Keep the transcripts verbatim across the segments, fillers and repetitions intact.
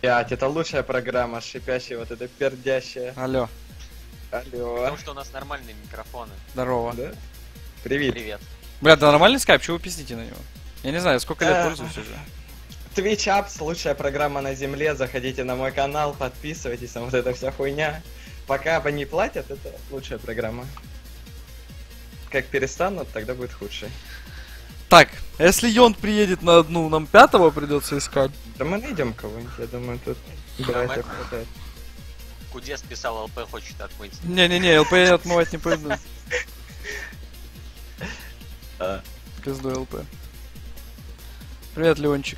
Пять, это лучшая программа, шипящая, вот эта пердящая. Алло. Алло. Потому что у нас нормальные микрофоны. Здорово. Да? Привет. Привет. Бля, да нормальный скайп, чего вы пиздите на него? Я не знаю, сколько лет Да. пользуюсь уже. Twitch Apps, лучшая программа на земле. Заходите на мой канал, подписывайтесь, там вот эта вся хуйня. Пока они платят, это лучшая программа. Как перестанут, тогда будет худшей. Так, а если Йон приедет на одну, нам пятого придется искать. Да мы найдем кого-нибудь, я думаю, тут Да, братьев мы- хватает. Кудес писал, ЛП хочет отмыть. Не-не-не, ЛП я отмывать не пойду. А. Пизду ЛП. Привет, Леончик.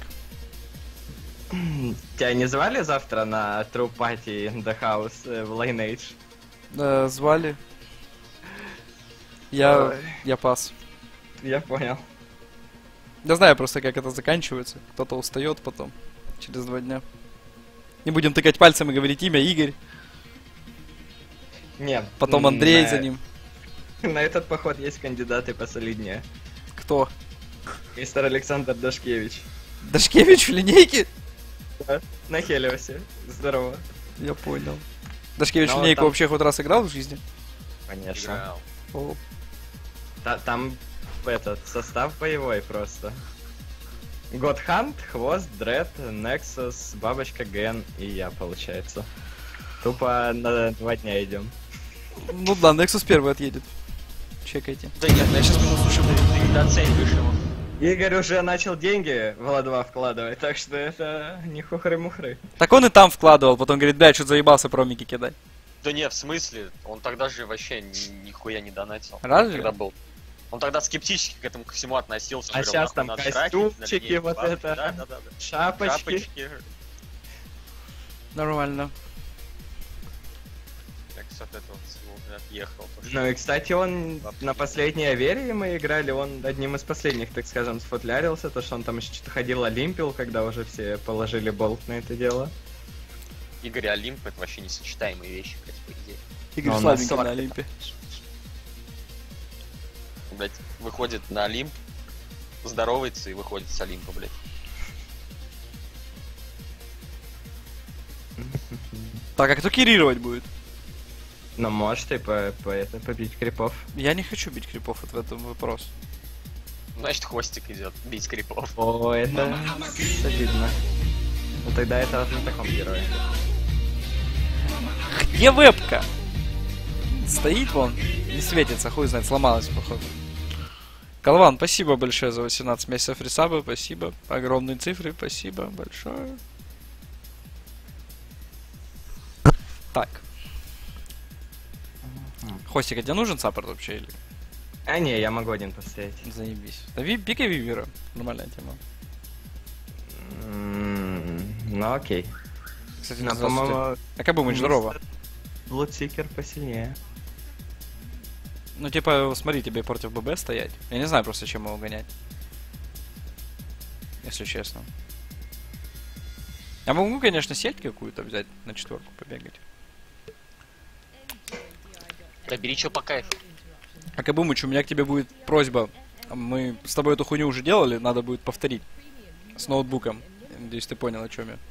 Тебя не звали завтра на True Party in the House э, в Lineage? Да, звали. Я... Ой. Я пас. Я понял. Я знаю просто, как это заканчивается. Кто-то устает потом. Через два дня. Не будем тыкать пальцем и говорить имя Игорь. Нет. Потом Андрей на... за ним. На этот поход есть кандидаты посолиднее. Кто? Мистер Александр Дашкевич. Дашкевич в линейке? Да. На Хелиосе. Здорово. Я понял. Дашкевич в Но линейку там- вообще хоть раз играл в жизни? Конечно. Играл. О. Та- там этот состав боевой просто. Godhunt, Хвост, Дред, Nexus, Бабочка, Ген и я, получается. Тупо на два дня идем. Ну да, Nexus первый отъедет. Чекайте. Да нет, Я сейчас минут слушаю. ты недооцениваешь его. Игорь уже начал деньги в эл два вкладывать, так что это не хухры-мухры. Так он и там вкладывал, потом говорит, блядь, что заебался промики кидать. Да не, в смысле, он тогда же вообще ни- нихуя не донатил. Разве? Когда был. Он тогда скептически к этому ко всему относился. А говорил, щас нахуй там надо тратить на костюмчики, линейку, вот бабки. это. Да, да, да, да. Шапочки. Шапочки. Нормально. Так, с от этого всего уже отъехал. Ну и, кстати, он на последней Аверии мы играли, он одним из последних, так скажем, сфутлярился, то что он там еще что-то ходил, олимпил, когда уже все положили болт на это дело. Игорь и Олимп — это вообще несочетаемые вещи, блядь, по идее. Игорь Но он слабенький на на сорок. Олимпе. Блядь, выходит на Олимп, здоровается и выходит с Олимпа, блядь. Так, а кто кирировать будет? Но можешь ты по, по это, побить крипов. Я не хочу бить крипов, вот в этом вопрос. Значит, хвостик идет бить крипов. О, это обидно. Ну тогда это вот на таком герое. Где вебка? Стоит вон, не светится, хуй знает, сломалась, походу. Колван, спасибо большое за восемнадцать месяцев ресаба, спасибо. Огромные цифры, спасибо большое. Так. Хостик, а тебе нужен саппорт вообще или? А не, я могу один поставить. Заебись. Да ви, пикай Вивера, нормальная тема. М, Ну окей. Кстати, Но, здравствуйте. по-моему, А как бы мы здорово. Блудсикер посильнее. Ну типа, смотри, тебе против ББ стоять. Я не знаю просто, чем его гонять. Если честно. Я могу, конечно, сеть какую-то взять, на четверку побегать. Да бери чё по кайфу. А Кабумыч, у меня к тебе будет просьба. Мы с тобой эту хуйню уже делали, надо будет повторить. С ноутбуком. Я надеюсь, ты понял, о чем я.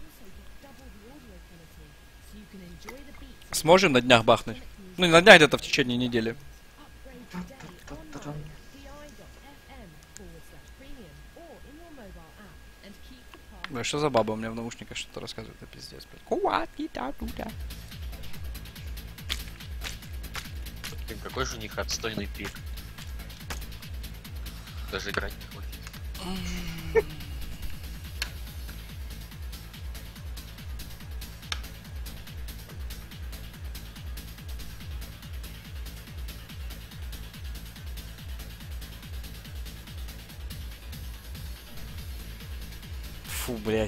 Сможем на днях бахнуть? Ну, не на днях, где-то в течение недели. Бля, что за баба у меня в наушниках что-то рассказывает, это пиздец, блядь. Блин, какой же у них отстойный пик. Даже играть не хочет. Фу, блядь.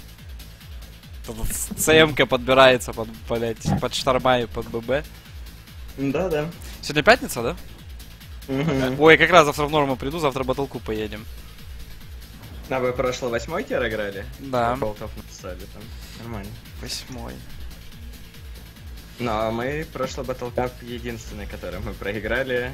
ЦМ-ка подбирается под, блядь, под шторма и под ББ. Да, да. Сегодня пятница, да? Ой, как раз завтра в норму приду, завтра батлку поедем. А вы прошлый восьмой тир играли? Да. Болтов написали там. Нормально. Восьмой. Ну, а мы прошлый Battle Cup единственный, который мы проиграли.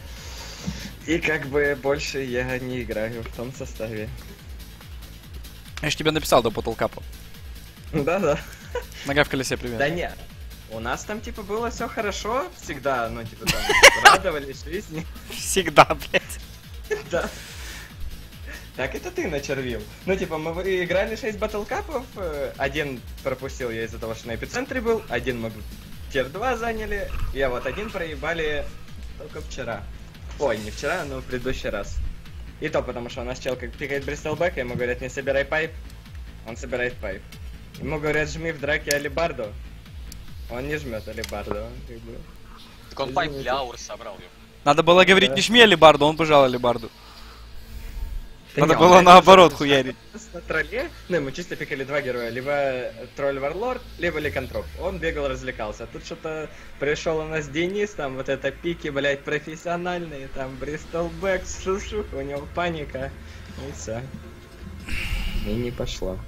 И как бы больше я не играю в том составе. Я же тебе написал до Батлкапа. Да-да. Нога в колесе, привет. Да нет. У нас там, типа, было все хорошо всегда, ну, типа, там, радовались жизни. Всегда, блядь. Да. Так это ты начервил. Ну, типа, мы вы- играли шесть батлкапов, э, один пропустил я из-за того, что на эпицентре был, один мы тир два заняли, и а вот один проебали только вчера. Ой, не вчера, но в предыдущий раз. И то потому, что у нас чел как пикает Бристолбека, ему говорят, не собирай пайп, он собирает пайп. Ему говорят, жми в драке алибарду, он не жмет алибарду. Он как бы... Так он пайп для аур собрал ее. Надо было говорить, Да. не жми алибарду, он пожал алибарду. Да Надо не, было он наоборот реально хуярить. На тролле, ну, мы чисто пикали два героя, либо тролль Варлорд, либо Ликантроп. Он бегал, развлекался. Тут что-то пришел у нас Денис, там вот это пики, блять, профессиональные, там Бристолбэк, шух-шух, у него паника. И все. И не пошло.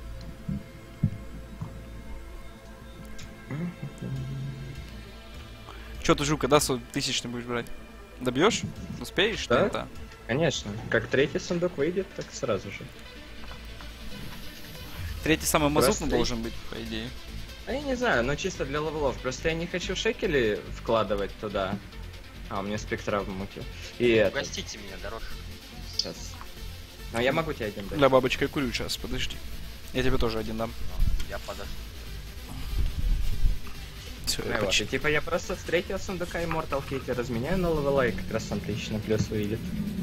Че ты, Жука, да, свой тысячный будешь брать? Добьешь? Успеешь? Да. Да. Конечно. Как третий сундук выйдет, так сразу же. Третий самый мазутный Просто- должен быть, по идее. А я не знаю, но чисто для левелов. Просто я не хочу шекели вкладывать туда. А, у меня спектра в муке. И это, Угостите меня, дороже. сейчас. Но я могу тебе один дать. Для бабочка я курю сейчас, подожди. Я тебе тоже один дам. Я подожду. Все, Ну я вот, почти. и типа я просто с третьего сундука Immortal Kitty разменяю на левела, и как раз там тысяча на плюс выйдет.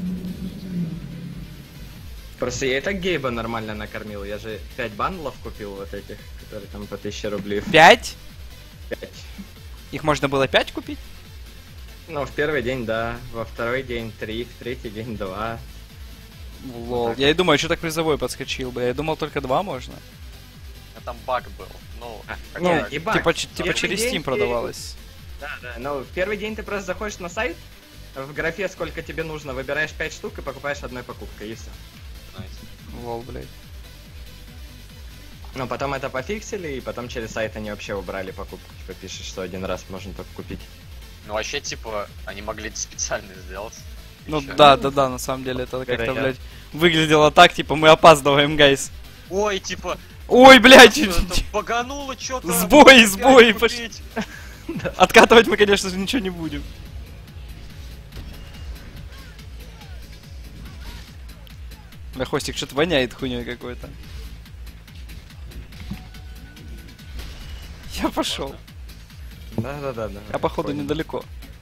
Просто я и так Гейба нормально накормил, я же пять бандлов купил вот этих, которые там по тысяче рублей. Пять? пять. Их можно было пять купить? Ну, в первый день, да, во второй день три, в третий день два. Лол. Я и думаю, что так призовой подскочил бы. Я думал, только два можно. А там баг был. Ну, А, как не, баг? не баг. Типа, ч- типа Первый через день Steam ты- продавалось. Да, да, но в первый день ты просто заходишь на сайт, в графе сколько тебе нужно, выбираешь пять штук и покупаешь одной покупкой, и все. Найс. Лол, блядь. Но потом это пофиксили, и потом через сайт они вообще убрали покупку. Типа пишешь, что один раз можно только купить. Ну вообще, типа, они могли это специально сделать. Ну Ещё. да, да, да, на самом деле это как-то, Вероятно. блядь, выглядело так, типа мы опаздываем, гайс. Ой, типа, Ой, блядь, что-то багануло что-то. Сбой, сбой, опять пошли. купить. откатывать мы, конечно же, ничего не будем. Да, Хостик, что-то воняет хуйней какой-то. Я пошел. Да, да, да, да. А походу недалеко.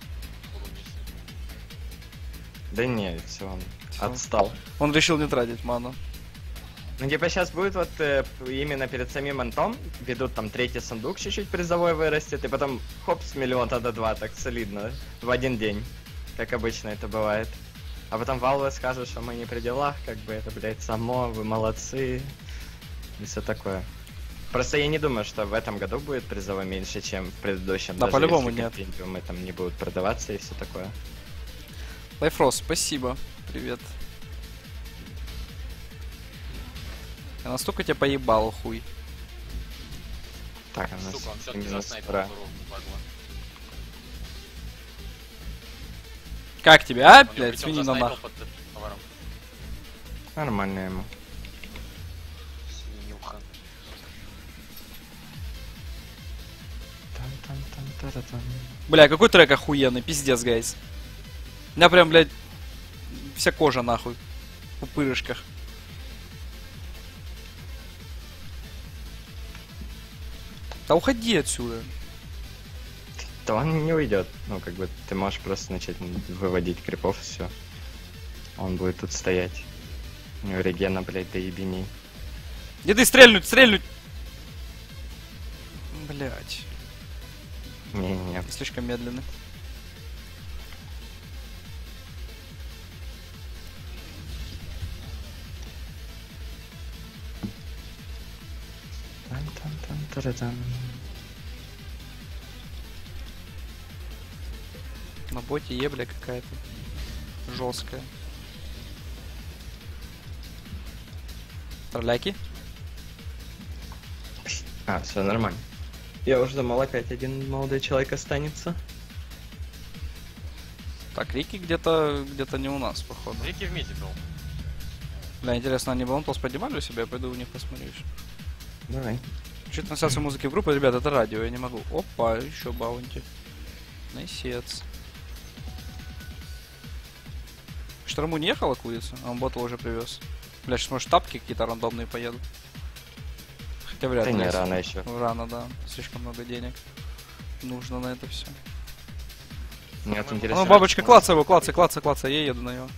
Да не, все, он Всё. отстал. Он решил не тратить ману. Ну типа сейчас будет вот э, именно перед самим антом, ведут там третий сундук, чуть-чуть призовой вырастет, и потом хоп, с миллиона до два, так солидно, в один день. Как обычно это бывает. А потом Valve скажет, что мы не при делах, как бы это, блядь, само, вы молодцы. И все такое. Просто я не думаю, что в этом году будет призовой меньше, чем в предыдущем. Да, даже по-любому если нет. компендиумы там не будут продаваться и все такое. Лайфрос, спасибо. Привет. Я настолько тебя поебал, хуй. Так, у нас Сука, он все-таки именно за снайпер спора. ровно падла. Как тебе, а, Он блядь, причём свинина заснайпил нах. под товаром. Нормально ему. Свинюха. Там-там-там-та-та-там. Бля, какой трек охуенный, пиздец, гайс. У меня прям, блядь, вся кожа нахуй. В пупырышках. Да уходи отсюда. То он не уйдет. Ну, как бы ты можешь просто начать выводить крипов, все. Он будет тут стоять. У него регена, блядь, до ебени. Деды, стрельнуть, стрельнуть! Блять, Не-не-не. слишком медленно. Там-там-там-та-та-там. На боте ебля какая-то. Жесткая. Тролляки? А, все нормально. Я уже думал, опять один молодой человек останется. Так, Рики где-то где-то не у нас, походу. Рики в миде был. Бля, интересно, они Балантос поднимали у себя? Я пойду у них посмотрю еще. Давай. Чуть трансляцию музыки в группу, ребят, это радио, я не могу. Опа, еще баунти. Найсец. Шторму не ехала курица, а он ботл уже привез. Бля, сейчас может тапки какие-то рандомные поедут. Хотя вряд Да ли. не, если- рано еще. Ну, рано, да. Слишком много денег. Нужно на это все. Нет, А интересно. ну, бабочка, клацай его, клацай, клацай, клацай, я еду на него.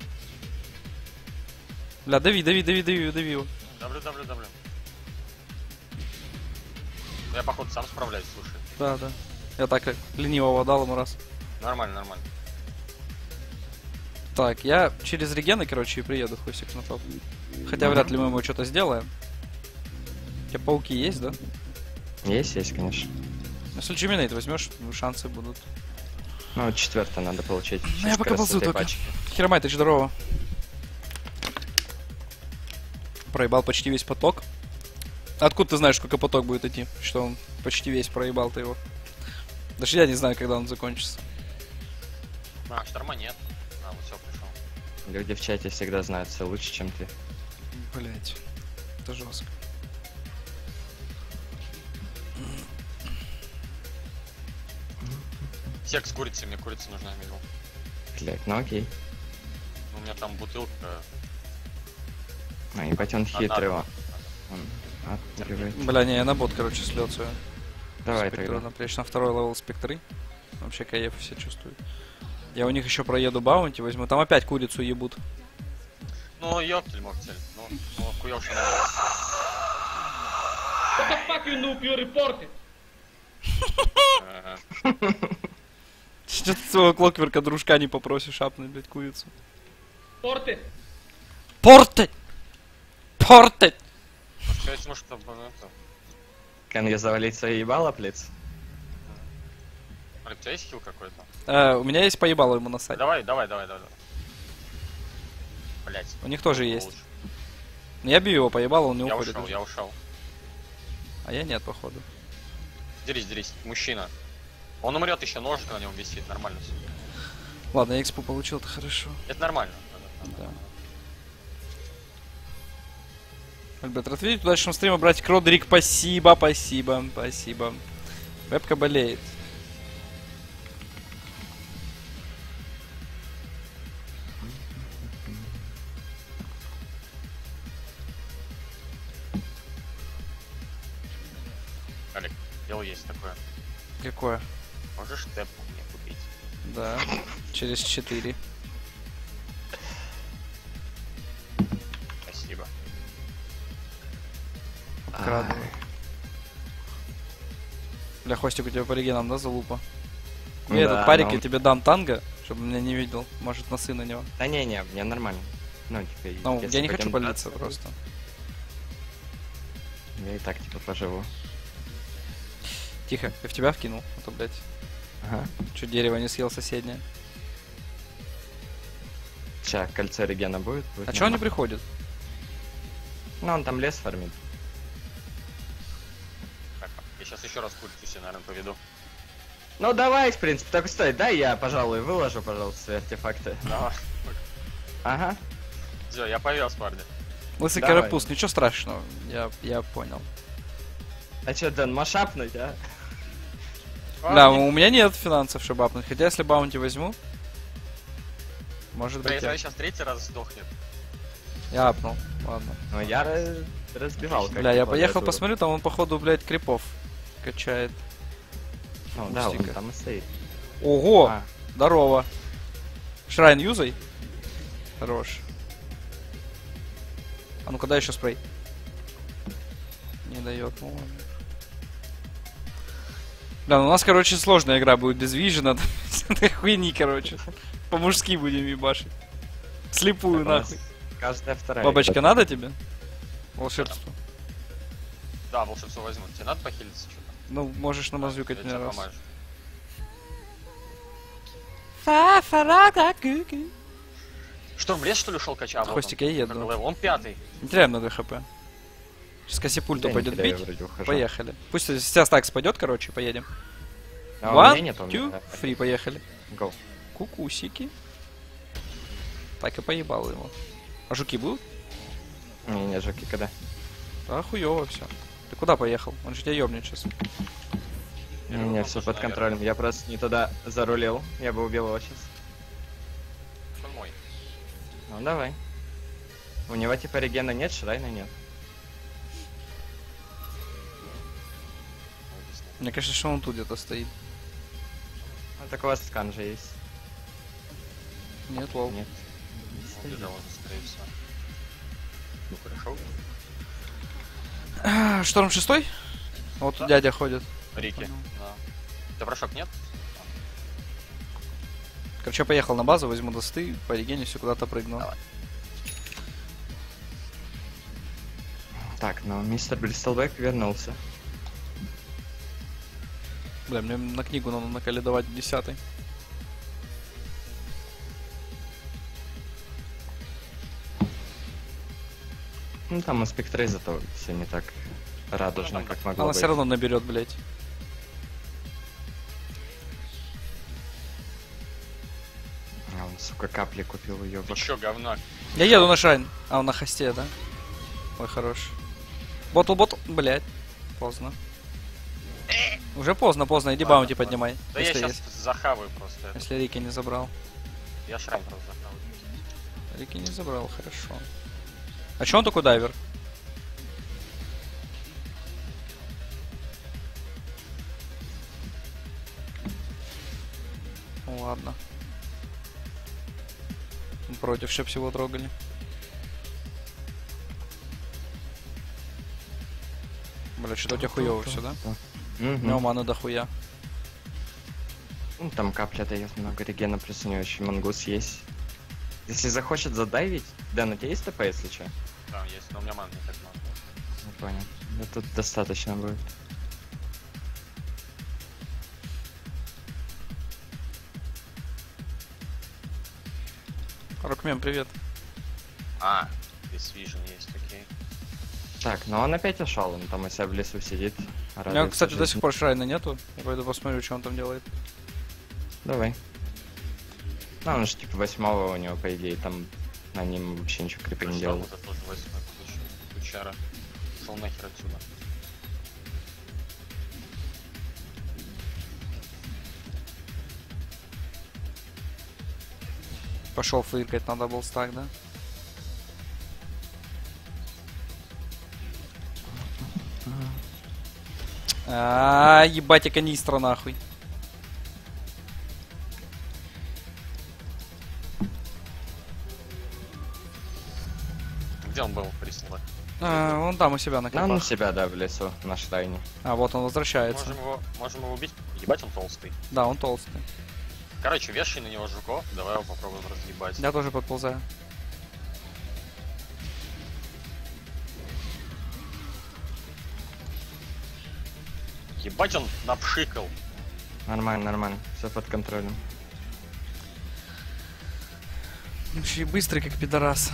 Бля, дави, дави, дави, дави, дави его. Давлю, давлю, давлю. Я, походу, сам справляюсь, слушай. Да, да. Я так как ленивого дал ему раз. Нормально, нормально. Так, я через регены, короче, и приеду, хусик на топ. Хотя вряд ли мы ему что-то сделаем. У тебя пауки есть, да? Есть, есть, конечно. Если Джиминейт возьмешь, шансы будут. Ну, четвертое надо получить. Ну, я Сейчас пока как раз ползу с этой только. пачки. Херомай, ты здорово. Проебал почти весь поток. Откуда ты знаешь, сколько поток будет идти? Что он почти весь проебал ты его? Даже я не знаю, когда он закончится. А, шторма нет. А, вот все, пришел. Люди в чате всегда знают все лучше, чем ты. Блять, это жестко. Сек с курицей, мне курица нужна, видел. Блять, ну окей. У меня там бутылка. А, ебать, он хитрый. Одна. Он отыгрывает. Бля, не, я на бот, короче, слет свою. Давай Спектру тогда. напрячь на второй левел спектры. Вообще кайф все чувствуют. Я у них еще проеду баунти, возьму. Там опять курицу ебут. Ну, ёптель, моктель. Ну, ну, охуел, что надо. What the fuck you noob, you reported? Ага. Что ты своего клокверка дружка не попросишь шапнуть, блядь, курицу? Ported. Порты! Порты! Может, сказать, ну, чтобы это... Can я завалить свои ебало, плиц? Олег, у тебя есть хил какой-то? Э, у меня есть поебало ему насать. Давай, давай, давай, давай. Блять. У них тоже есть. Я бью его, поебало, он не Я уходит. ушел, уже. я ушел. А я нет, походу. Дерись, дерись, мужчина. Он умрет еще, ножик на нем висит, нормально все. Ладно, я экспу получил, это хорошо. Это нормально. Да. Альберт, рад видеть в удачном стриме, братик Родрик, спасибо, спасибо, спасибо. Вебка болеет. Олег, дело есть такое. Какое? Можешь тэпку мне купить? Да, через четыре. Спасибо. Краду. Бля, Хостик, у тебя по регенам, да, залупа? Ну Я да, этот парик, но- я тебе дам танго, чтобы меня не видел. Может, носы на него. Да не-не, мне нормально. Ну, типа, Ну, если я не хочу пойдем болиться драться, просто. Я и так, типа, поживу. Тихо, я в тебя вкинул, а то, блядь, Ага. чуть дерево не съел соседнее. Ща, кольцо регена будет? будет А чё он не нормально. приходит? Ну, он там лес фармит. Так, я сейчас еще раз курицу себе, наверное, поведу. Ну, давай, в принципе, так стой, дай я, пожалуй, выложу, пожалуйста, свои артефакты. Давай. Ага. Все, я повез, парни. Лысый Давай. карапуз, ничего страшного, я, я понял. А чё, Дэн, машапнуть, а? Да, Парни, у меня нет финансов, чтобы апнуть. Хотя если баунти возьму, может да, быть, если я, сейчас третий раз сдохнет. я апнул. Ладно. Ну, я раз- разбивал. как Бля, я по поехал, клавиатуру. посмотрю, там он, походу, блядь, крипов качает. Ну, да, он Кустика. там и стоит. Ого! А, Здорово. Шрайн юзай. Хорош. А ну когда еще спрей? Не дает, ну ладно. Да, ну у нас, короче, сложная игра будет без вижена. Это хуйни, короче. По-мужски будем ебашить. Слепую, так у нас нахуй. каждая вторая. Бабочка, игра. надо тебе? Волшебство. Да, волшебство возьму. Тебе надо похилиться что-то? Ну, можешь намазюкать Я мне тебе раз. помажу. Что, в лес, что ли, ушел кача? Вот Хостик, он. я еду. Какой левел? Он пятый. Не теряем много хп. Сейчас Кассипульту Да, не пойдет теряю, бить. вроде ухожу. Поехали. Пусть сейчас так спадет, короче, поедем. А, у меня One, нет, у меня, two, да. three, поехали. Go. Кукусики. Так и поебал его. А жуки будут? Не, не, Жаки, когда? А хуёво все. Ты куда поехал? Он же тебя ёбнет сейчас. Не, не, все под контролем. Я просто не туда зарулил. Я бы убил его сейчас. Он мой. Ну давай. У него типа регена нет, Шрайна нет. Мне кажется, что он тут где-то стоит. Ну так у вас скан же есть. Нет, лол. Нет. Он убежал уже, скорее всего. Ну хорошо. А, Шторм шестой? Вот тут дядя ходит. Рики. Понял. Да. Ты прошок нет? Короче, я поехал на базу, возьму досты, по регене все куда-то прыгну. Давай. Так, ну мистер Бристлбэк вернулся. Бля, мне на книгу надо накалидовать десятый. Ну там у спектры зато все не так радужно, как могло Она быть. все равно наберет, блять. А он, сука, капли купил, Ты уёбок. чё, говна? Я еду на Шрайн. А, он на хосте, да? Ой, хорош. Ботл, ботл, блять. Поздно. Уже поздно, поздно. Иди Ладно, баунти ладно. поднимай. Да я если, сейчас есть. захаваю просто это. Если Рики не забрал. Я шрайн просто захаваю. Рики не забрал, хорошо. А чё он такой дайвер? Ну ладно. Против, чтоб всего трогали. Бля, что-то у тебя хуёво все, да? Мгм. Ну, маны дохуя. Ну, там капля дает много регена, плюс у него еще мангус есть. Если захочет задайвить... Дэн, у тебя есть ТП, если что? Да, есть, но у меня ман не так много. Не понял. Да тут достаточно будет. Рокмен, привет. А, здесь вижен есть, окей. Так, ну он опять ушел, он там у себя в лесу сидит. У меня, радуется кстати, до жизни. сих пор Шрайна нету. Я пойду посмотрю, что он там делает. Давай. Ну, он же типа восьмого у него, по идее, там на ним вообще ничего крипа не Прочитал, делал. это тоже восьмой получил. Кучара. Шел нахер отсюда. Пошел фыркать на даблстак, да? А, ебать, и канистра нахуй. Где он был, прислал? А, он там у себя на Ну, он у крипах. себя, да, в лесу, на Шрайне. А, вот он возвращается. Можем его, можем его убить. Ебать, он толстый. Да, он толстый. Короче, вешай на него жуков, давай его попробуем разъебать. Я тоже подползаю. Ебать, он напшикал. Нормально, нормально, все под контролем. Еще и быстрый, как пидорас.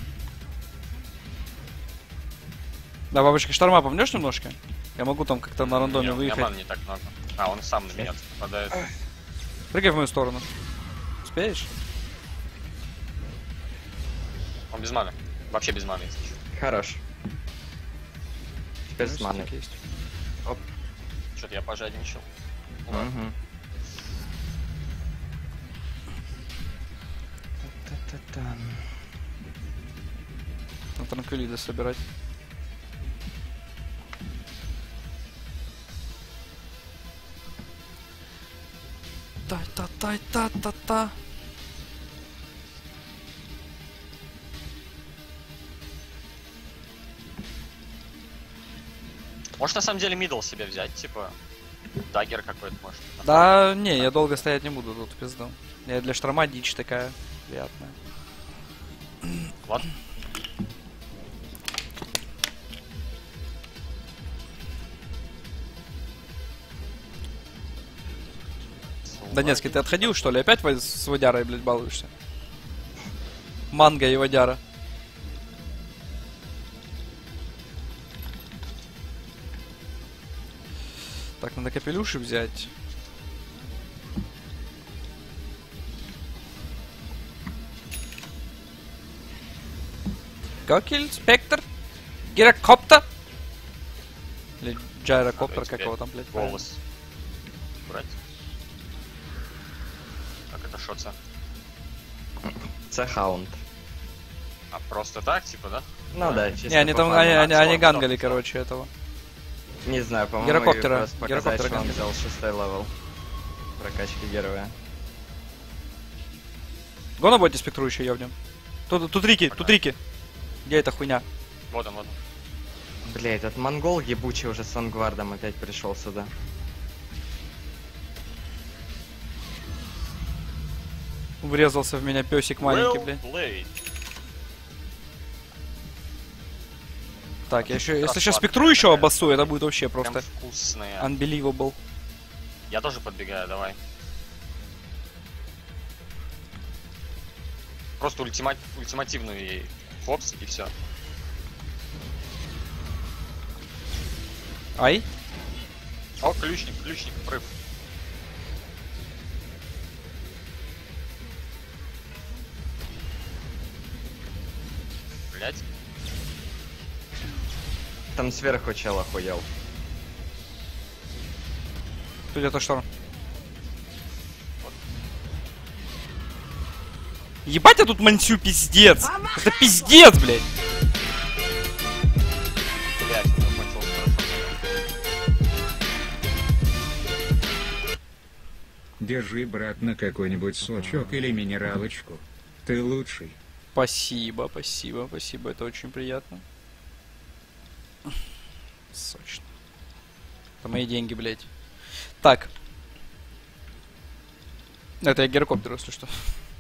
Да, бабочка шторма, помнешь немножко? Я могу там как-то на рандоме Не, у меня выехать. ман не так много. А, он сам на меня попадает. Прыгай в мою сторону. Успеешь? Он без маны. Вообще без маны, если что. Хорош. Теперь с Видишь, маной. так есть. Что-то я пожадничал. Ну ладно. Мгм. Та-та-та-та. На транквилиды собирать. Та-та-та-та-та-та. Может на самом деле мидл себе взять, типа даггер какой-то, может. Да, не, я долго стоять не буду тут, пизду. Я для шторма дичь такая приятная. Вот. Донецкий, ты отходил, что ли? Опять во- с водярой, блядь, балуешься? Манго и водяра. Так, надо капелюши взять. Go kill Spectre. Гирокоптер. Или Джайрокоптер, как его там, блядь. Голос. Брать. Как это шоца? Це хаунд. А просто так, типа, да? Ну да, чисто Не, они по там, фану. они, они, А, они всё, гангали, всё. короче, этого. Не знаю, по-моему, Гирокоптера, просто показать, гирокоптера что он гангали. взял шестой левел прокачки героя. Го на боте спектру еще ёбнем. Тут, тут Рики, тут Рики. Где эта хуйня? Вот он, вот он. Бля, этот монгол ебучий уже с Ангвардом опять пришел сюда. Врезался в меня песик маленький, Well блядь. played. Так, я еще, если Красавчик. сейчас спектру еще обоссу, это будет вообще Прям просто вкусные. unbelievable. Я тоже подбегаю, давай. Просто ультима... ультимативную ей. Хопс и все. Ай. О, ключник, ключник, прыг. Блять. Там сверху чел охуел. Тут это что? Ебать, я тут мансю пиздец! Это пиздец, блядь! Блять, у меня кончился хорошо. Держи, брат, на какой-нибудь сочок или минералочку. Ты лучший. Спасибо, спасибо, спасибо, это очень приятно. Сочно. Это мои деньги, блядь. Так. Это я гирокоптер, если что.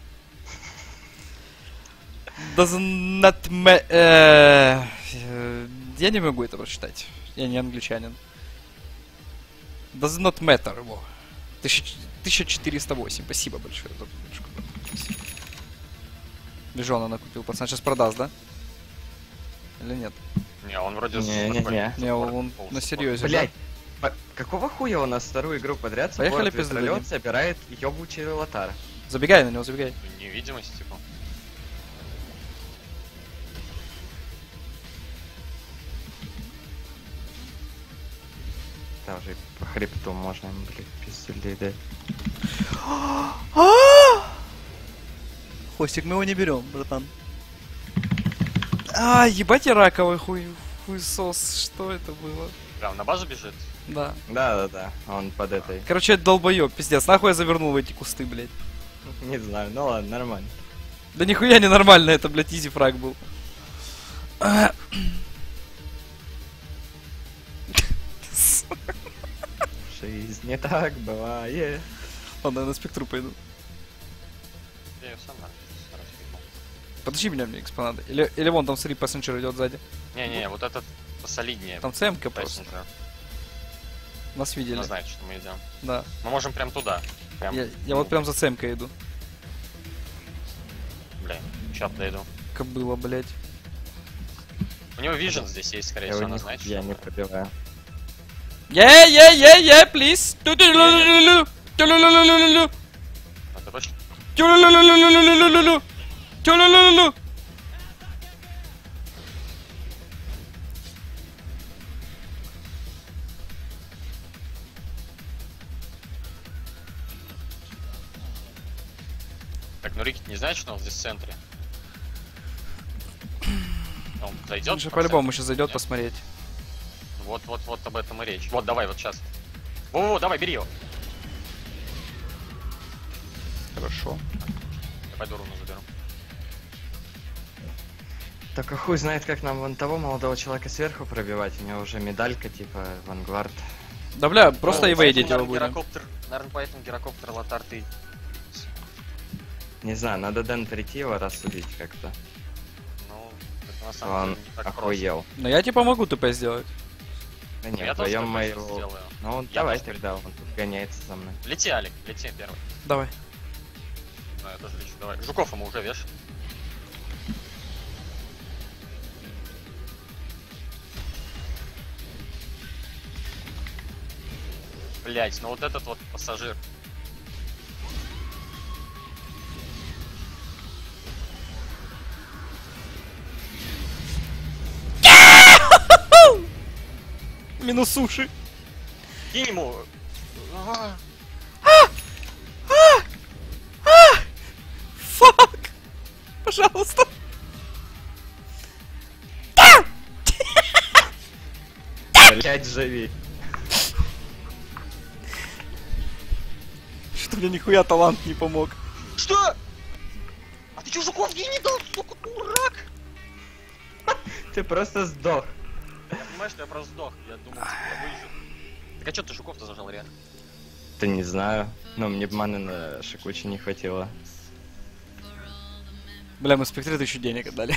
Does not ma- э, э, Я не могу это прочитать. Я не англичанин. Does not matter. Во. тысяча четыреста восемь. Спасибо большое за поддержку. Бежона накупил. Пацан сейчас продаст, да? Или нет? Не, он вроде... Не-не-не. Не, он на серьезе. Блять, по- какого хуя у нас вторую игру подряд Поехали, саппорт пизда вертолет дадим. собирает ебучий лотар? Забегай на него, забегай. Невидимость, типа. Даже по хребту можно, блядь, пиздили, да. Хостик, мы его не берем, братан. А, ебать я раковый хуй, хуесос. Что это было? Прям на базу бежит. Да. Да-да-да, он под этой. Короче, это долбоёб, пиздец. Нахуй я завернул в эти кусты, блядь. Не знаю, ну ладно, нормально. Да нихуя не нормально, это, блядь, изи фраг был. Жизнь не так бывает. Ладно, я на спектру пойду. Я ее сам на- распихнул. Подожди меня, мне экспо надо. Или, или вон там, смотри, пассенджер идет сзади. Не-не, вот этот посолиднее. Там цемка просто. Пассенджер. Нас видели. Он знает, что мы идем. Да. Мы можем прям туда. Прям, Я, я вот прям за цемкой иду. Бля, сейчас подойду. Кобыла, блядь. У него вижен здесь есть, скорее Я, всего, его она не, знает, я что не мы- пробиваю. Yeah, yeah, yeah, yeah, please. Тю-тю-лю-лю-лю-лю. Тю-лю-лю-лю-лю-лю. Это точно? Тю-лю-лю-лю-лю-лю-лю-лю. Тю-лю-лю-лю-лю. Так, ну Рикет не знает, что он здесь в центре. Он зайдет? Он же в по-любому центр? сейчас зайдет Нет? посмотреть. Вот, вот, вот об этом и речь. Вот, давай, вот сейчас. Во-во, давай, бери его. Хорошо. Я пойду руну заберу. Так а хуй знает, как нам вон того молодого человека сверху пробивать. У него уже медалька, типа, Вангвард. Да бля, просто Ну, и поэтому, вейдить его наверное, будем. гирокоптер, наверное, поэтому гирокоптер Лотар ты. Не знаю, надо Дэн прийти его рассудить как-то. Ну, это на самом Он деле не так охуел. Но я типа могу ТП сделать. Да просто. нет, Я тоже вдвоем так мы сейчас его... сделаю. Ну, Я давай тоже тогда, он тут гоняется за мной. Лети, Алик, лети первый. Давай. Ну, я тоже лечу, давай. Жуков ему уже вешай. Блять, ну вот этот вот пассажир. Минус суши. Кинь ему. А, Фак! Пожалуйста. Блять, живи. Что мне нихуя талант не помог. Что? А ты чё, Жуков ей не дал, сука, дурак? Ты просто сдох. Я понимаю, что я просто сдох. Я думал, типа, я выжил. Так а чё ты Жуков-то зажал, реально? Да не знаю. Но мне маны на Шикучи не хватило. Бля, мы спектры еще денег отдали.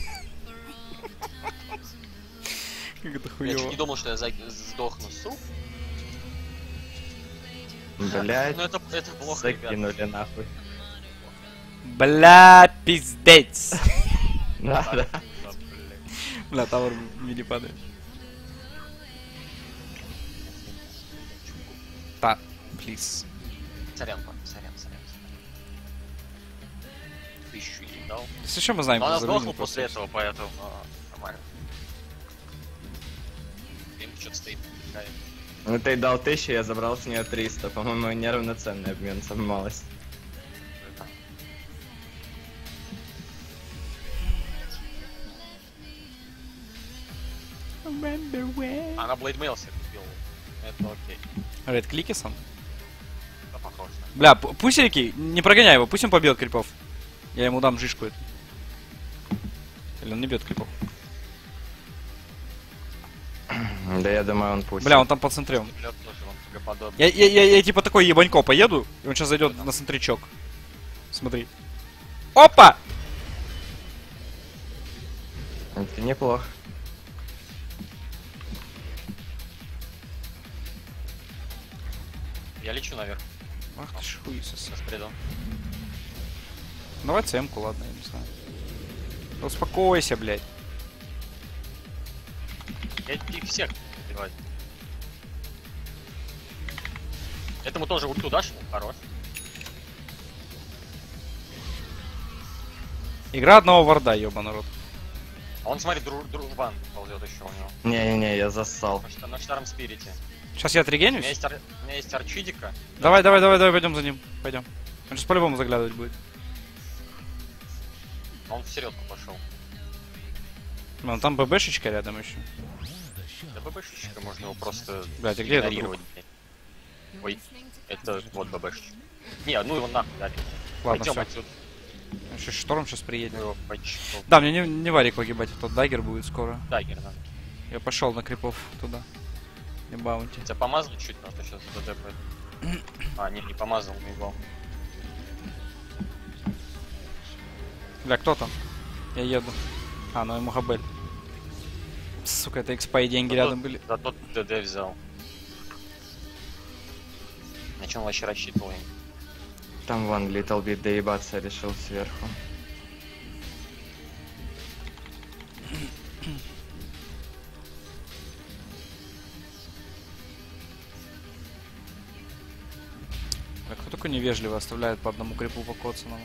Как это Я чуть хуёво. не думал, что я за... сдохну, сука. Блять, Ну это, это плохо, ребят. закинули нахуй. Бля, пиздец. Да, да. Да, блин. Бля, тавр мини падает. Та, плиз. Сорян, пан, сорян, сорян. Тысячу ей дал. Если что, мы знаем, Но она кто за сдохла рулем после просто. этого, поэтому а, нормально. Им что-то стоит. такая. Ну ты дал тысячу, я забрал с нее триста. По-моему, неравноценный обмен, самая малость. Она Блейдмейл себе купила. Это окей. Ред Кликисон? Да, похож. Да. Бля, п- пусельки, не прогоняй его, пусть он побьет крипов. Я ему дам жишку эту. Или он не бьет крипов. Да я думаю, он пусть. Бля, он там по центре. он. Лед тоже вам богоподобный. Я, я, я, я типа такой ебанько поеду, и он сейчас зайдет на центричок. Смотри. Опа! Это неплохо. Я лечу наверх. Ах ты ж хуесос. Сейчас приду. Давай цемку, ладно, я не знаю. Да успокойся, блядь. Я их всех убивать. Этому тоже ульту дашь? Хорош. Игра одного варда, ёба народ. А он, смотри, дру дружбан ползет еще у него. Не-не-не, я зассал. На, шта- на штарм спирите. Сейчас я У меня отрегенюсь. есть, ар... у меня есть арчидика. Давай, давай, давай, давай, пойдем за ним. Пойдем. Он сейчас по-любому заглядывать будет. Он в середку пошел. Ну, там ББшечка рядом еще. Да ББшечка, можно его просто Блядь, а где этот игнорировать. блядь. Ой, это вот ББшечка. Не, ну его нахуй дали. Ладно, Пойдем все. отсюда. Еще шторм сейчас приедет. Мы его почти- Да, мне не, не варик выгибать, а то дайгер будет скоро. Дагер надо. Я пошел на крипов туда. И баунти. Тебя помазали чуть, потому что сейчас задепает. А, не, не помазал, его. Бля, кто там? Я еду. А, ну ему Хабель. Сука, это экспа и деньги рядом были. Зато ДД взял. На чем он вообще рассчитывал? я не- Там вон Little Bit доебаться решил сверху. Бля, кто такой невежливый оставляет по одному крипу покоцанному?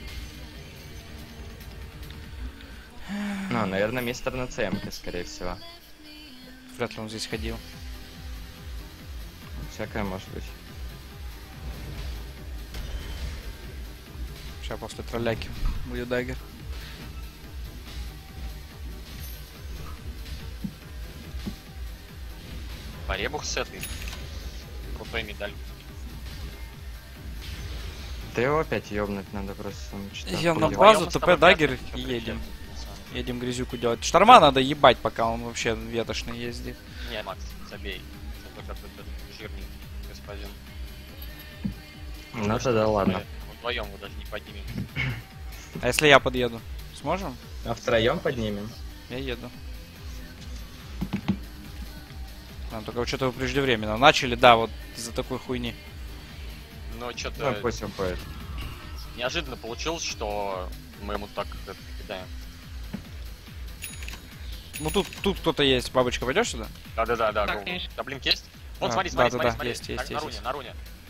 Ну, наверное, мистер на ЦМ-ке, скорее всего. Вряд ли он здесь ходил. Всякое может быть. Сейчас после тролляки будет дайгер. Поребух с этой. Крутой медаль. Да его опять ёбнуть надо просто. он что-то Я на охуел. базу, Вдвоем с ТП, тобой дагер пятый, и чё, едем. прикинь, на самом деле. Едем грязюку делать. Шторма надо ебать, пока он вообще ветошный ездит. Не, Макс, забей. Это какой-то жирный господин. Ну тогда ладно. Вдвоем вы даже не поднимем. А если я подъеду? Сможем? А втроем поднимем? Я еду. А, только что-то вы преждевременно начали, да, вот из-за такой хуйни. Но Ну что-то пусть уходит. неожиданно получилось, что мы ему так это кидаем. Ну тут, тут кто-то есть. Бабочка, пойдешь сюда? Да-да-да, да. Так, го. конечно. Да, блин, есть? Вон, А, смотри, да, смотри, да, смотри, да, смотри. есть, есть, на, есть, на руне, есть. на руне.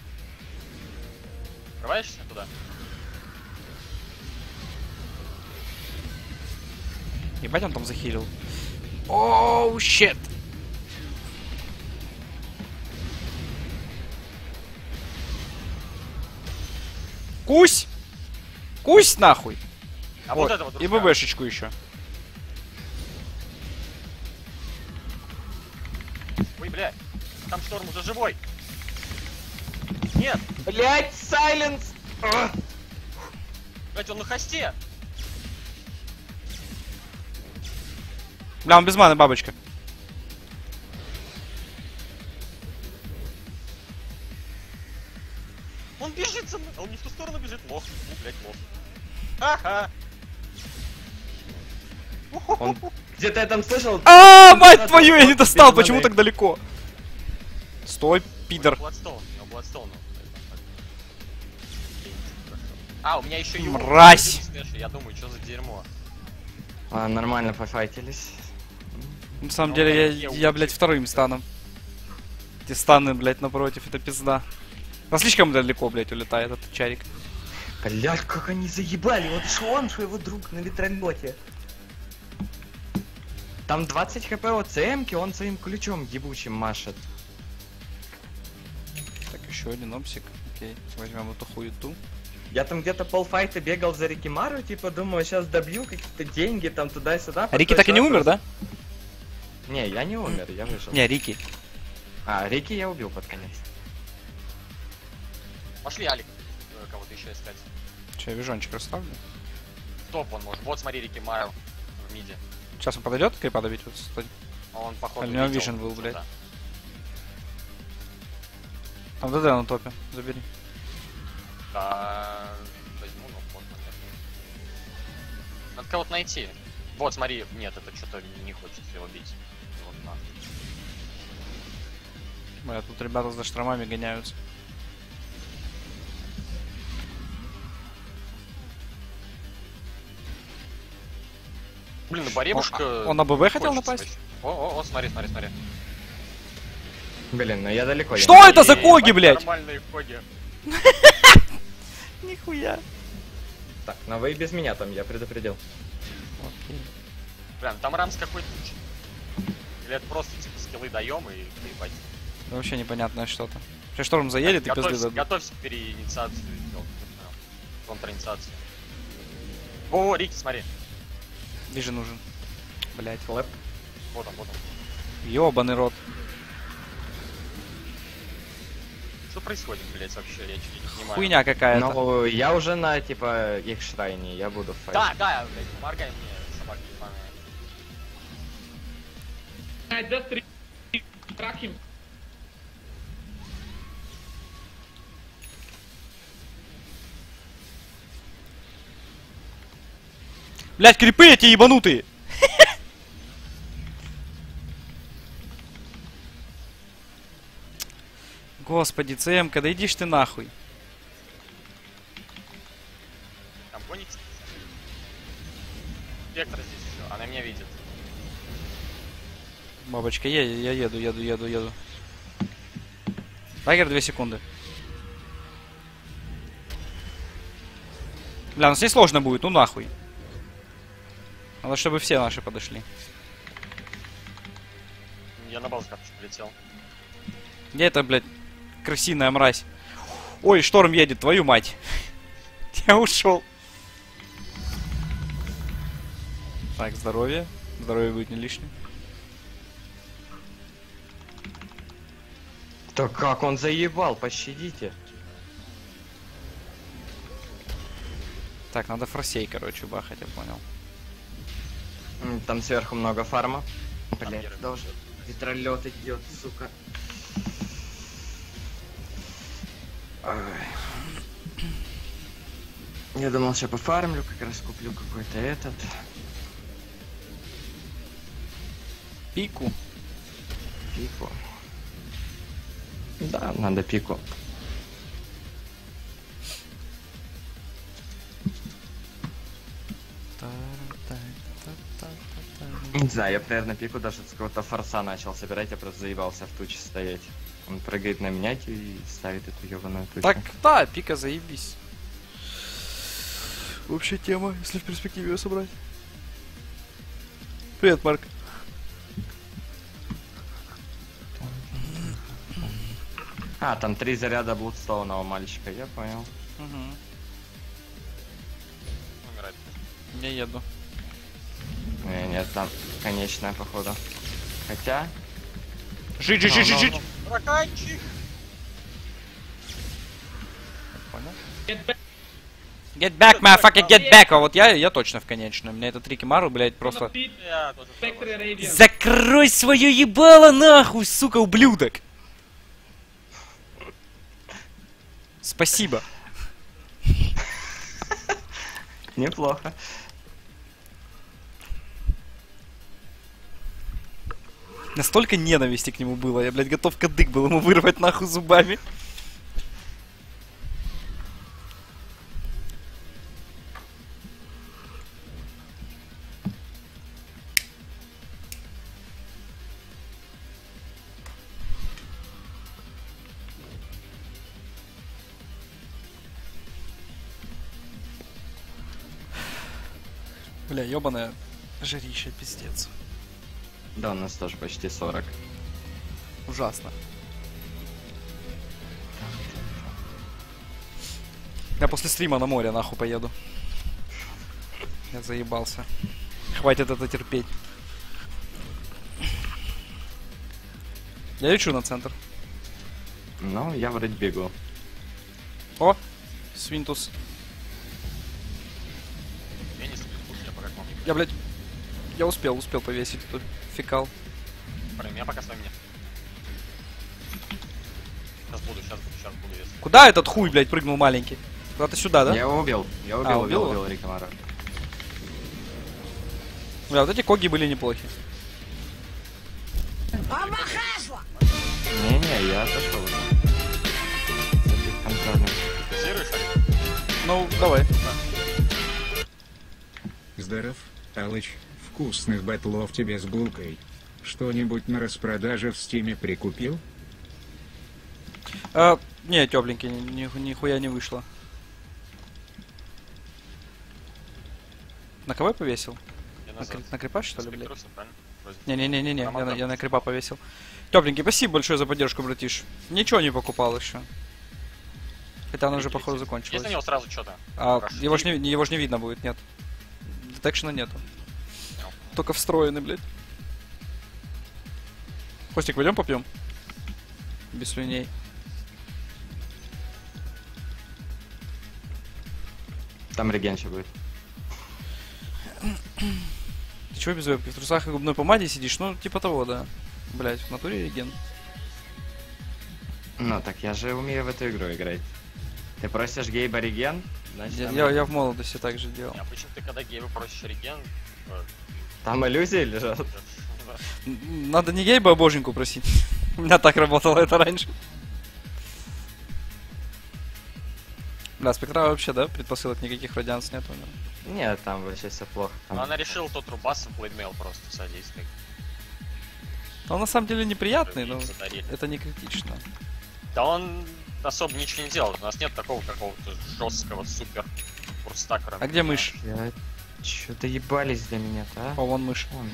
Врываешься туда? Ебать, он там захилил. Оу, щет. Кусь! Кусь нахуй! А вот, это вот И русская. ББшечку еще. Ой, блядь. Там Шторм уже живой. Нет. Блять, сайленс! Блядь, он на хосте. Бля, он без маны, бабочка. Он бежит за мной. А он не в ту сторону бежит. Лох. Ну, блядь, лох. Ага. Он... Где-то я там слышал... А, мать Надо твою, я не вот достал, без почему маны. так далеко? Стой, пидор. Бладстоун. У него Бладстоун. А, у меня еще и... Мразь. Я думаю, что за дерьмо. А, нормально пофайтились. На самом Ну, деле, я я, убью. я, блядь, вторым станом. Эти станы, блядь, напротив, это пизда. А слишком далеко, блядь, улетает этот чарик. Блять, как они заебали. Вот что он, что его друг на ветролете. Там двадцать хп от ЦМки, он своим ключом ебучим машет. Так, еще один опсик. Окей, возьмем эту хуету. Я там где-то полфайта бегал за Рикимару, типа думаю, сейчас добью какие-то деньги там туда-сюда. А Рики так и не умер, да? Не, я не умер, я выжил. Не, Рики. А, Рики я убил под конец. Пошли, Алик. э, Кого-то еще искать. Че, я вижончик расставлю. Стоп, он может. Вот, смотри, Рики Майл в миде. Сейчас он подойдет, крипа добить? Вот, стой. А он, походу, А у него видел вижен был, что-то. блядь. Там ДД на топе, забери. Да, возьму, но вот, наверное. Надо кого-то найти. Вот, смотри, нет, это что-то не хочет его бить. Вот, на. Бля, тут ребята за штормами гоняются. Блин, ну Баребушка... Он- он на ББ хотел хочется напасть? очень. О, о, о, смотри, смотри, смотри. Блин, ну я далеко. Что я... это за коги, Ебать, блядь? Нормальные коги. Нихуя. Так, но вы и без меня там, я предупредил. Окей. Блин, там рамс какой-то. Или это просто типа скиллы даем и поебать. Да вообще непонятное что-то. Сейчас шторм заедет и пизды Готовься, дадут. готовься к переинициации сделать. не знаю, Контраинициацию. О, Рики, смотри. Вижу нужен. Блять. Лэп. Вот он, вот он. Ёбаный рот. Что происходит, блять, вообще? Я чуть не понимаю. Хуйня какая-то. Ну, я уже на, типа, их шрайне, я буду файт. Да, да, блядь, моргай мне, собаки ебаные. I just re- track him. Блять, крипы эти ебанутые! Господи, ЦМ-ка, да иди ж ты нахуй. Там гонится. Вектор здесь еще, она меня видит. Бабочка, я, я еду, еду, еду, еду. Тайгер, две секунды. Бля, ну здесь сложно будет, ну нахуй. Надо, чтобы все наши подошли. Я на базу карточку полетел. Где это, блядь, крысиная мразь? Ой, шторм едет, твою мать. Я ушел. Так, здоровье. Здоровье будет не лишним. Да как он заебал, пощадите. Так, надо форсей, короче, бахать, я понял. М, Там сверху много фарма. Там Блять, Геральт. должен. Ветролет идет, сука. Ай. Я думал, сейчас пофармлю, как раз куплю какой-то этот. Пику. Пику. Да, надо пику. Не знаю, я, наверное, пику даже с какого-то форса начал собирать, я просто заебался в туче стоять. Он прыгает на меня и ставит эту ебаную тучу. Так, да, пика, заебись. Вообще тема, если в перспективе ее собрать. Привет, Марк. А, там три заряда блудстоуна у мальчика, я понял. Угу. Я еду. Не, нет, там конечная, походу. Хотя... Жить, жить, жить, жить, жить! Тараканчик! Понял? Get back. Get back, motherfucker, get back! А вот я, я точно в конечную. У меня этот Рикимару, блядь, просто... Speed, Я тоже Spectre Radiant. Закрой свое ебало нахуй, сука, ублюдок! Спасибо. Неплохо. Настолько ненависти к нему было, я, блядь, готов кадык был ему вырвать нахуй зубами. Бля, ёбаное жарище, пиздец. Да, у нас тоже почти сорок. Ужасно. Я после стрима на море нахуй поеду. Я заебался. Хватит это терпеть. Я лечу на центр. Ну, я вроде бегу. О! Свинтус. Я не слышу, я пока к вам не Я, блядь, я успел, успел повесить тут фекал. Про меня пока с вами нет. Сейчас буду, сейчас буду, сейчас буду, если... Куда этот хуй, блядь, прыгнул маленький? Куда-то сюда, да? Я его убил. Я убил, А, убил, убил его? убил Рикомара. Бля, вот эти коги были неплохи. Не-не, я отошел. Контрольный. Фиксируешь, Олег? Ну, давай. Здоров, Алыч. Вкусных батлов тебе с булкой. Что-нибудь на распродаже в стиме прикупил? А, не, тепленький, ни, ни, нихуя не вышло. На кого я повесил? Я На, назад. кри- на крипа, что ли, блядь? Спектрусом, правильно? Вроде. Не-не-не-не, я, Роман на- я на Романович. крипа повесил. Тепленький, спасибо большое за поддержку, братиш. Ничего не покупал еще. Хотя оно уже, походу, Есть закончилось. на него сразу что-то? А Хорошо. его ж не, его ж не видно будет, нет. Детекшена нету. Только встроенный, блядь. Костик, пойдем попьем? Без свиней. Там регенча будет. Ты чего без вебки? В трусах и губной помаде сидишь? Ну, типа того, да. Блять, в натуре реген. Ну, так я же умею в эту игру играть. Ты просишь гейба реген? Значит, Я, там, я, я в молодости так же делал. Не, обычно ты когда гейбы просишь реген... э, там иллюзии лежат. да. Н- Надо не гейба, а боженьку просить. У меня так работало это раньше. Бля, спектра вообще, да? Предпосылок никаких радианс нет у него. Нет, там вообще все плохо. Там... Но она решила тот рубас в блейдмейл просто содействовать. Он на самом деле неприятный, но Задарили. это не критично. Да он особо ничего не делает. У нас нет такого какого-то жесткого супер курстакера. А где мышь? Я... Чё-то ебались для меня-то, а? О, вон мышь. Вон.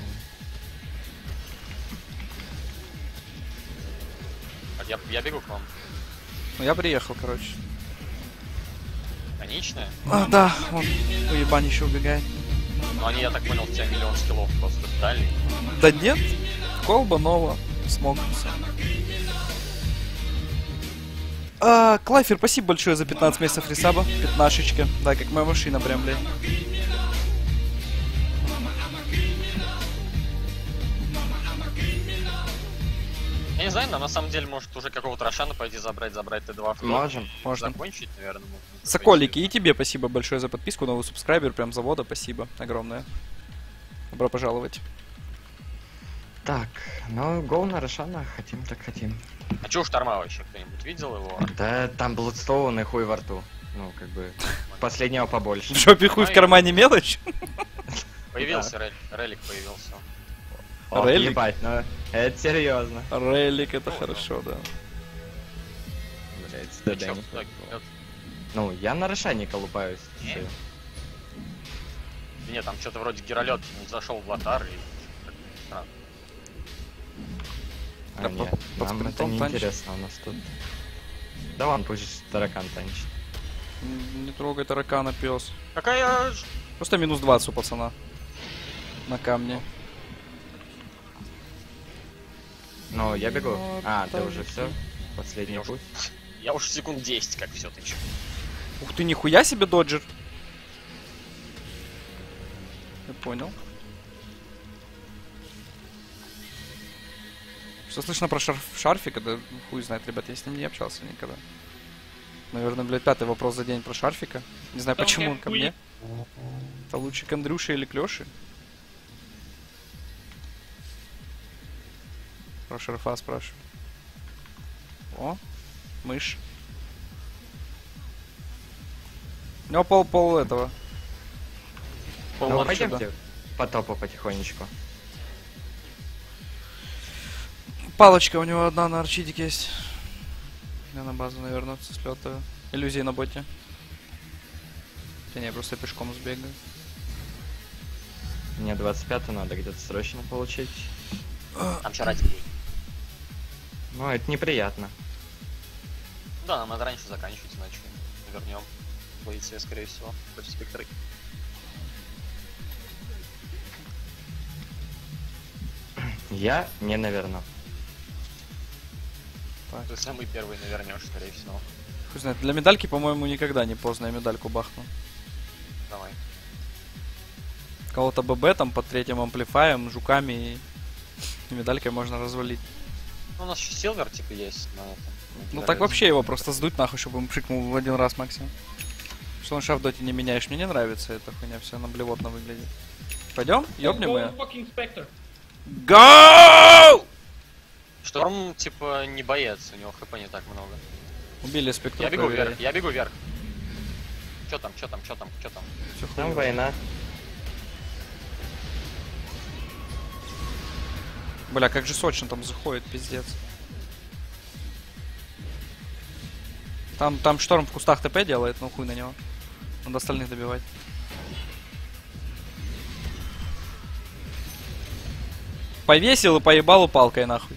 А Я, я бегу к вам. Ну я приехал, короче. Конечная? А, да, он уебанище убегает. Но они, я так понял, у тебя миллион скиллов просто дали. Да нет, колба нова, смог. А, Клайфер, спасибо большое за пятнадцать месяцев ресаба. Пятнашечка. Да, как моя машина прям, блядь. Я не знаю, но на самом деле, может, уже какого-то Рошана пойти забрать, забрать Т два в топ. Можем. Можно. Закончить, наверное. можно Соколики, и тебе спасибо большое за подписку, новый субскрайбер, прям завода, спасибо огромное. Добро пожаловать. Так, ну, гол на Рошана, хотим так хотим. закончить. А чё у Шторма вообще? Кто-нибудь видел его? Да, там Блудстоун и хуй во рту. Ну, как бы, последнего побольше. В жопе хуй в кармане мелочь? Появился релик, релик появился. Ох, Релик? ебать, ну, это серьезно. Релик, это Ну, хорошо, да. Блять, Ты чё, так, это- Ну, я на Рошане колупаюсь. Не? Всё. Нет, там что-то вроде Геролет не зашел в лотар и... странно. А, Да нет, под- под нам это спринтом не танчит. интересно у нас тут. Да вон, пусть таракан танчит. М, Не трогай таракана, пес. Какая... ж- Просто минус двадцать у пацана. На камне. Ну, я бегу. Вот А, ты так уже вот. все? Последний Я уж- путь? Я уж секунд десять как все тычу. Ух ты, нихуя себе доджер. Я понял. Что слышно про шарф шарфика? Да хуй знает, ребят, я с ним не общался никогда. Наверное, блядь, пятый вопрос за день про шарфика. Не знаю, Там почему он как ко хуй. мне. Это лучше к Андрюше или к Лёше? Про шарфа спрашиваю. О, мышь. У него пол, пол этого. Пол Ну, арча, да. пойдемте по топу потихонечку. Палочка у него одна на арчидик есть. Я на базу, наверное, слетаю. Иллюзии на боте. Да не, я просто пешком сбегаю. Мне двадцать пятый надо где-то срочно получить. Там еще ради будет. Ну, это неприятно. Да, нам надо раньше заканчивать, иначе вернем позиции, скорее всего, против спектры. Я не наверну. То есть самый первый навернешь, скорее всего. Хуй знает, для медальки, по-моему, никогда не поздно, я медальку бахну. Давай. Кого-то ББ там под третьим амплифаем, жуками и, и медалькой можно развалить. Ну, у нас еще Силвер, типа, есть на этом. Ну так вообще его просто сдуть нахуй, чтобы он прыгнул в один раз максимум. Что он в доте не меняешь, мне не нравится эта хуйня, все на блевотно выглядит. Пойдем? Ёбнем Go ее. fucking Spectre. Go! Шторм, типа, не боец, у него хп не так много. Убили спектра. Я бегу проверяй. вверх, я бегу вверх. Чё там, чё там, чё там, чё там? Всё Там хуёво. война. Бля, как же сочно там заходит, пиздец. Там, там шторм в кустах ТП делает, ну хуй на него. Надо остальных добивать. Повесил и поебал палкой нахуй.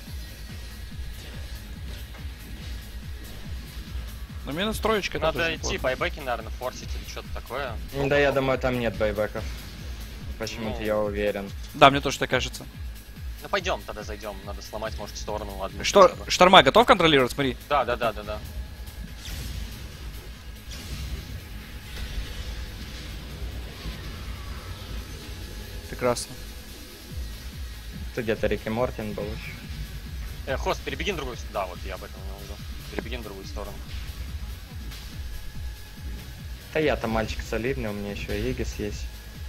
Ну минус троечка. это Надо тоже идти, неплохо. байбеки, наверное, форсить или что-то такое. Да, я думаю, там нет байбеков. Почему-то Ну. я уверен. Да, мне тоже так кажется. Ну пойдем тогда зайдем, надо сломать, может, сторону одну. Что, хотя бы. шторма готов контролировать? Смотри. Да, да, да, да, да. Прекрасно. Тут где-то Рик и Мортин был еще. Э, хост, перебеги на другую сторону. Да, вот я об этом имел в виду. Перебеги на другую сторону. Да я-то мальчик солидный, у меня еще и Егис есть.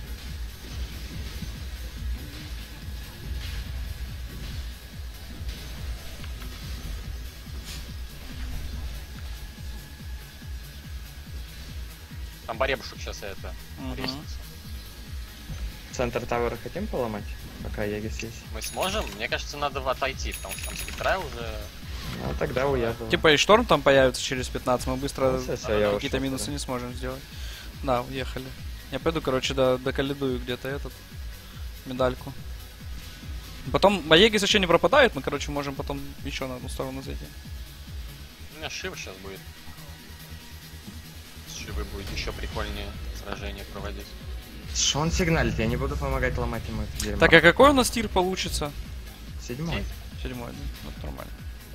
Там баребушек сейчас это Мгм. резнится. Центр Тауэра хотим поломать, пока Егис есть? Мы сможем? Мне кажется, надо в- отойти, потому что там спектра уже... Ну тогда уехал. Типа и шторм там появится через пятнадцать, мы быстро Ну, всё, всё, я какие-то ушёл минусы тогда. не сможем сделать. Да, уехали. Я пойду, короче, до, доколедую где-то этот медальку. Потом Маегис еще не пропадает, мы, короче, можем потом еще на одну сторону зайти. У меня Шива сейчас будет. С Шивой будет еще прикольнее сражение проводить. Что он сигналит? Я не буду помогать ломать ему это дерьмо. Так, а какой у нас тир получится? Седьмой. Седьмой, да? Ну, это нормально.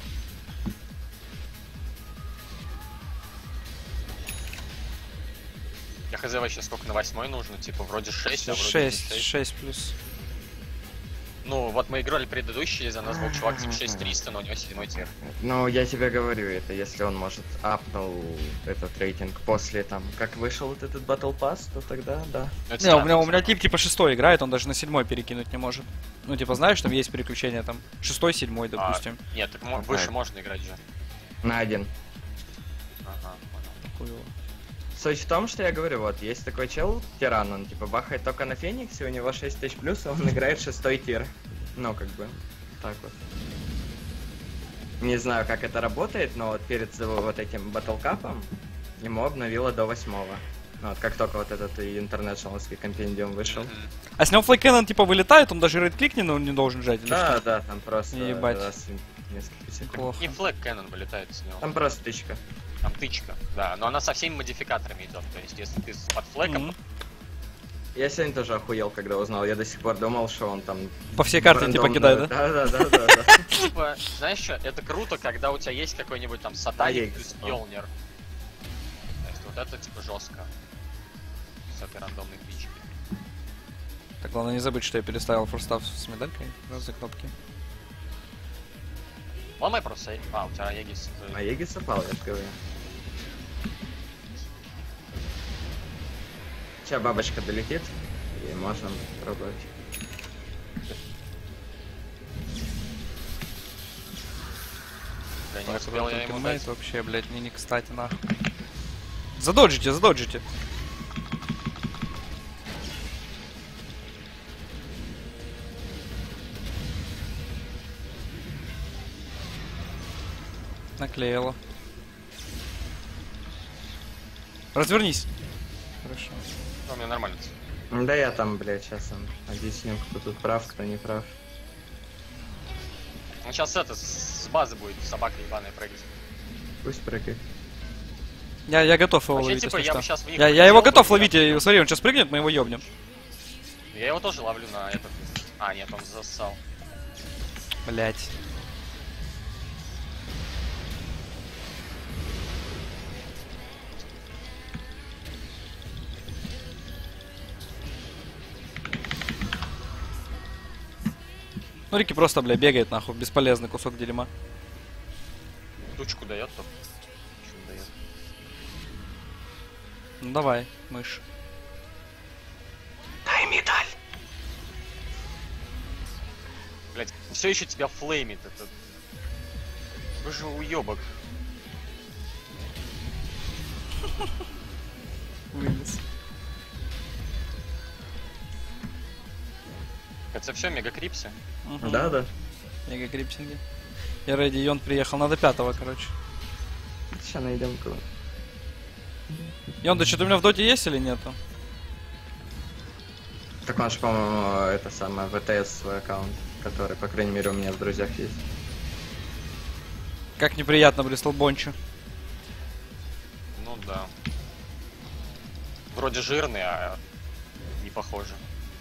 Я хз вообще сколько на восьмой нужно, типа вроде шесть, а вроде шесть, шесть. шесть плюс. Ну, вот мы играли предыдущие, за нас был чувак типа шесть триста, но у него седьмой тир. Ну, я тебе говорю, это если он может апнул этот рейтинг после там, как вышел вот этот Battle Pass, то тогда да. Ну, это Не, у странно, меня, у всё меня равно. тип типа шестой играет, он даже на седьмой перекинуть не может. Ну, типа, знаешь, там есть переключение там шестой, седьмой, А, допустим. нет, так мо- Ага. выше можно играть же. На один. Ага, понял. Хуёво. Суть в том, что я говорю, вот, есть такой чел, тиран, он типа бахает только на Фениксе, у него шесть тысяч плюс, а он играет шестой тир. Ну, как бы, так вот. Не знаю, как это работает, но вот перед вот этим батлкапом ему обновило до восьмого. Ну, вот как только вот этот и интернешнлский компендиум вышел. Мгм. А с него флейкеннон типа вылетает, он даже рейд-клик не, ну, не должен жать или Да, что? да, там просто Ебать. раз в несколько секунд. Плохо. И флэг Кэнон вылетает с него. Там просто тычка. Там тычка, да, но она со всеми модификаторами идет. То есть, если ты с- под флэгом, Мгм. Я сегодня тоже охуел, когда узнал. Я до сих пор думал, что он там... По всей карте типа рандомно- кидает, да? Да-да-да-да. Типа, знаешь что, это круто, когда у тебя есть какой-нибудь там А, сатаник есть, плюс да. Йолнир. То есть вот это типа жестко. С этой рандомной кличкой. Так, главное не забыть, что я переставил форстав с медалькой. Разные кнопки. Ломай просто. А, у тебя Егис. А Егис упал, я же говорю. Сейчас бабочка долетит, и можно пробовать. Да, не Так, успел я этот ему тиммейт дать. вообще, блядь, мне не кстати, нахуй. Задоджите, задоджите. Наклеила. Развернись. Хорошо. Ну, у меня нормально. Да я там, блядь, сейчас объясню, кто тут прав, кто не прав. Ну сейчас это, с с базы будет собака ебаная прыгать. Пусть прыгает. Я, я готов его Вообще, ловить, типа, если я бы что. сейчас в них Я, я его прыгнул, готов бы, ловить, я- и смотри, он сейчас прыгнет, мы его ёбнем. Я его тоже ловлю на этот... А, нет, он зассал. Блять. Ну, Рики просто, бля, бегает, нахуй, бесполезный кусок дерьма. Тучку дает только. Чё дает? Ну, давай, мышь. Дай медаль. Блять, все еще тебя флеймит этот. Вы же уебок. Вынес. Это все мегакрипсы? Мгм. Да-да. Мега крипсинги. Я Рэдди, и он приехал, надо пятого, короче. Сейчас найдем кого. Йон, ты что-то у меня в доте есть или нету? Так он же, по-моему, это самое, ВТС свой аккаунт, который, по крайней мере, у меня в друзьях есть. Как неприятно, Бристол Бончу. Ну да. Вроде жирный, а не похоже.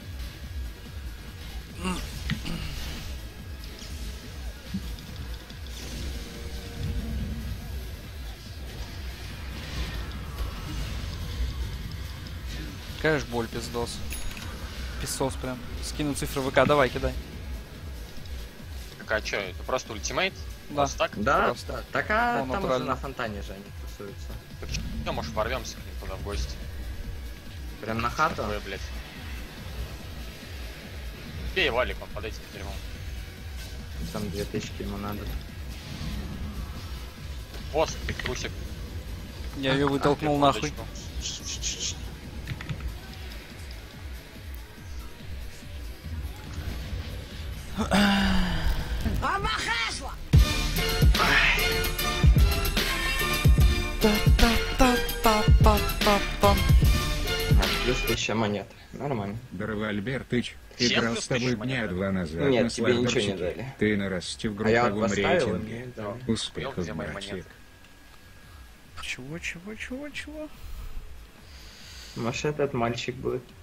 Какая ж боль, пиздос. Пиздос прям. Скину цифры ВК, давай, кидай. Так а чё, это просто ультимейт? Да. Просто так? Да, Просто. да. Так а Ну, там уже натурально. на фонтане же они тусуются. Так чё, может ворвемся к ним туда в гости? Прям на хату. Ой, блядь. Бей валик, он под этим дерьмом. Там две тысячи ему надо. Вот, ты трусик. Я ее вытолкнул нахуй. Секундочку. Та-та-та-та-та-та. А, плюс тысяча монет. Нормально. Здорово, Альбертыч. Всем Играл плюс с тобой тысяча дня монет. два назад Нет, на тебе ничего не свадьборчике. дали. Ты нарастил в А я групповом поставил, и рейтинге. мне дали. Успехов, Ёл, где мои братик. монеты? Чего, чего, чего, чего? Может, этот мальчик будет.